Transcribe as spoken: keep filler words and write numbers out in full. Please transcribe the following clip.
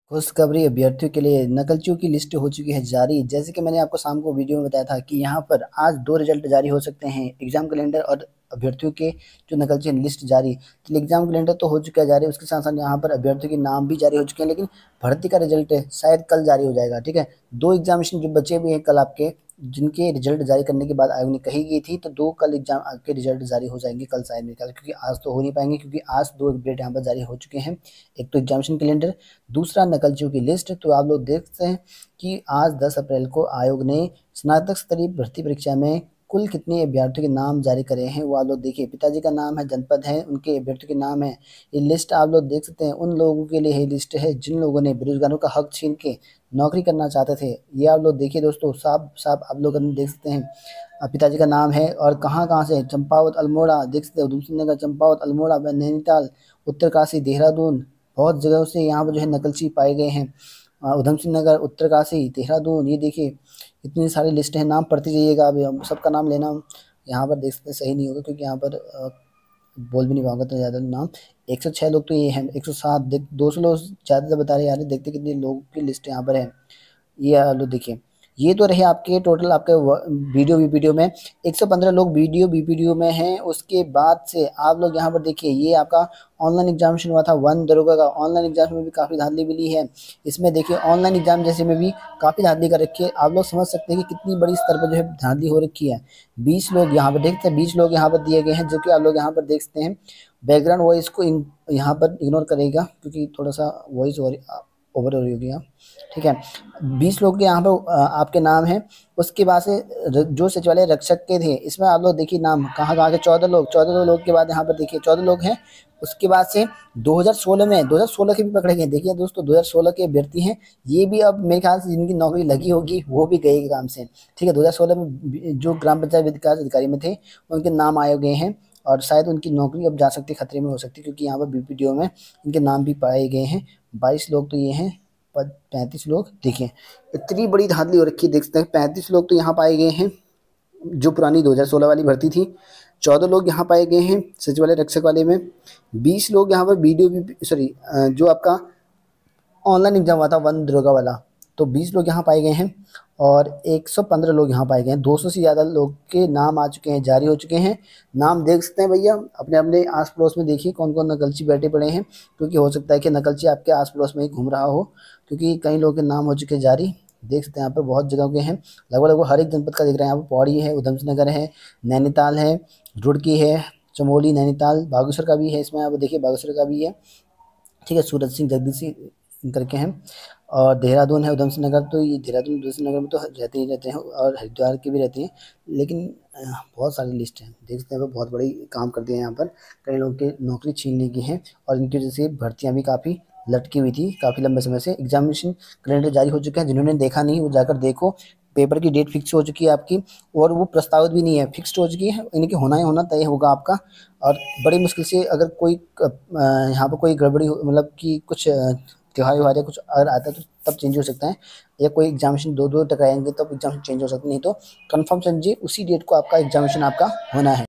खुशखबरी अभ्यर्थियों के लिए नकलचियों की लिस्ट हो चुकी है जारी। जैसे कि मैंने आपको शाम को वीडियो में बताया था कि यहाँ पर आज दो रिजल्ट जारी हो सकते हैं, एग्जाम कैलेंडर और अभ्यर्थियों के जो नकलची लिस्ट जारी। तो एग्जाम कैलेंडर तो हो चुका है जारी, उसके साथ साथ यहाँ पर अभ्यर्थियों के नाम भी जारी हो चुके हैं, लेकिन भर्ती का रिजल्ट शायद कल जारी हो जाएगा। ठीक है, दो एग्जामिनेशन जो बचे हुए हैं कल आपके, जिनके रिजल्ट जारी करने के बाद आयोग ने कही गई थी, तो दो कल एग्जाम आपके रिजल्ट जारी हो जाएंगे कल शायद मेरे ख्याल, क्योंकि आज तो हो नहीं पाएंगे क्योंकि आज दो अपडेट यहाँ पर जारी हो चुके हैं। एक तो एग्जामिनेशन कैलेंडर, दूसरा नकलचियों की लिस्ट। तो आप लोग देखते हैं कि आज दस अप्रैल को आयोग ने स्नातक स्तरीय भर्ती परीक्षा में कुल कितने अभ्यर्थियों के नाम जारी करे हैं वो आप लोग देखिए। पिताजी का नाम है, जनपद है, उनके अभ्यर्थियों के नाम है। ये लिस्ट आप लोग देख सकते हैं, उन लोगों के लिए ये लिस्ट है जिन लोगों ने बेरोजगारों का हक छीन के नौकरी करना चाहते थे। ये आप लोग देखिए दोस्तों, साफ साफ आप लोग देख सकते हैं। अ, पिताजी का नाम है और कहाँ कहाँ से, चंपावत, अल्मोड़ा देख सकते हो, उधमसिंह नगर, चंपावत, अल्मोड़ा, नैनीताल, उत्तरकाशी, देहरादून, बहुत जगहों से यहाँ पर जो है नकलची पाए गए हैं। अ, उधमसिंह नगर, उत्तरकाशी, देहरादून, ये देखिए इतनी सारी लिस्ट है। नाम पढ़ते जाइएगा, अब हम सबका नाम लेना यहाँ पर देख सकते हैं सही नहीं होगा, क्योंकि यहाँ पर अ, बोल भी नहीं पाऊंगा तो ज़्यादा नाम। एक सौ छः लोग तो ये हैं, एक सौ सात देख, दो सौ लोग ज़्यादा बता रहे हैं यार। देखते कितने लोगों की लिस्ट यहाँ पर है। ये आप लोग देखिए, ये तो रहे आपके टोटल आपके वीडियो वीडियो में एक सौ पंद्रह लोग वीडियो वीडियो में हैं। उसके बाद से आप लोग यहाँ पर देखिए, ये आपका ऑनलाइन एग्जामिनेशन हुआ था वन दरोगा का। ऑनलाइन एग्जाम में भी काफ़ी धांधली मिली है। इसमें देखिए ऑनलाइन एग्जाम जैसे में भी काफ़ी धांधली कर रखी है। आप लोग समझ सकते हैं कि कितनी बड़ी स्तर पर जो है धांधली हो रखी है। बीस लोग यहाँ पर देखते हैं, बीस लोग यहाँ पर दिए गए हैं, जो कि आप लोग यहाँ पर देख सकते हैं। बैकग्राउंड वॉइस को इन यहाँ पर इग्नोर करेगा, क्योंकि थोड़ा सा वॉइस ओवर ओवर हो रही होगी यहाँ। ठीक है, बीस लोग के यहाँ पर अ, आपके नाम हैं। उसके बाद से र- जो सचिवालय रक्षक के थे, इसमें आप लोग देखिए नाम कहाँ कहाँ के, चौदह लोग, चौदह लोग के बाद यहाँ पर देखिए चौदह लोग हैं। उसके बाद से दो हज़ार सोलह में, दो हज़ार सोलह के भी पकड़े गए। देखिए दोस्तों, दो हज़ार सोलह के अभ्यर्थी हैं। ये भी अब मेरे ख्याल से जिनकी नौकरी लगी होगी वो भी गए काम से। ठीक है, दो हज़ार सोलह में भी- जो ग्राम पंचायत विकास अधिकारी में थे, उनके नाम आए गए हैं और शायद उनकी नौकरी अब जा सकती, खतरे में हो सकती, क्योंकि यहाँ पर बीपीडीओ में इनके नाम भी पाए गए हैं। बाईस लोग तो ये हैं, पैंतीस लोग देखिए, इतनी बड़ी धांधली हो रखी है। देख सकते हैं पैंतीस लोग तो यहाँ पाए गए हैं जो पुरानी दो हज़ार सोलह वाली भर्ती थी। चौदह लोग यहाँ पाए गए हैं सचिवालय रक्षक वाले में। बीस लोग यहाँ पर वीडियो भी, सॉरी, जो आपका ऑनलाइन एग्जाम हुआ था वन दरोगा वाला, तो बीस लोग यहाँ पाए गए हैं और एक सौ पंद्रह लोग यहाँ पाए गए हैं। दो सौ से ज़्यादा लोग के नाम आ चुके हैं, जारी हो चुके हैं। नाम देख सकते हैं भैया, अपने अपने आस पड़ोस में देखिए कौन कौन नकलची बैठे पड़े हैं, क्योंकि हो सकता है कि नकलची आपके आस पड़ोस में ही घूम रहा हो, क्योंकि कई लोगों के नाम हो चुके हैं जारी। देख सकते हैं यहाँ पर बहुत जगह के हैं, लगभग लगभग हर एक जनपद का दिख रहा है। यहाँ पर पौड़ी है, उधमसिंह नगर है, नैनीताल है, रुड़की है, चमोली, नैनीताल, बागेश्वर का भी है इसमें, आप देखिए बागेश्वर का भी है। ठीक है, सूरज सिंह जगदीश करके हैं। और देहरादून है, उधमसिंह नगर, तो ये देहरादून उधमसिंह नगर में तो रहते ही रहते हैं, और हरिद्वार के भी रहते हैं। लेकिन अ, बहुत सारी लिस्ट है, देख सकते हैं बहुत बड़ी काम कर दिया है यहाँ पर। कई लोगों की नौकरी छीनने की है और इनकी वजह से भर्तियाँ भी काफ़ी लटकी हुई थी काफ़ी लंबे समय से। एग्जामिनेशन कैलेंडर जारी हो चुका है, जिन्होंने देखा नहीं वो जाकर देखो। पेपर की डेट फिक्स हो चुकी है आपकी, और वो प्रस्तावित भी नहीं है, फिक्स्ड हो चुकी है, इनकी होना ही होना तय होगा आपका। और बड़ी मुश्किल से अगर कोई क- अ, यहाँ पर कोई गड़बड़ी हो- मतलब कि कुछ अ, त्योहार व्योहार या कुछ अगर आता है तो तब चेंज हो सकता है, या कोई एग्जामिनेशन दो दो टकराएंगे तब एग्जामिनेशन चेंज हो सकता है। नहीं तो कंफर्म समझिए उसी डेट को आपका एग्जामिनेशन आपका होना है।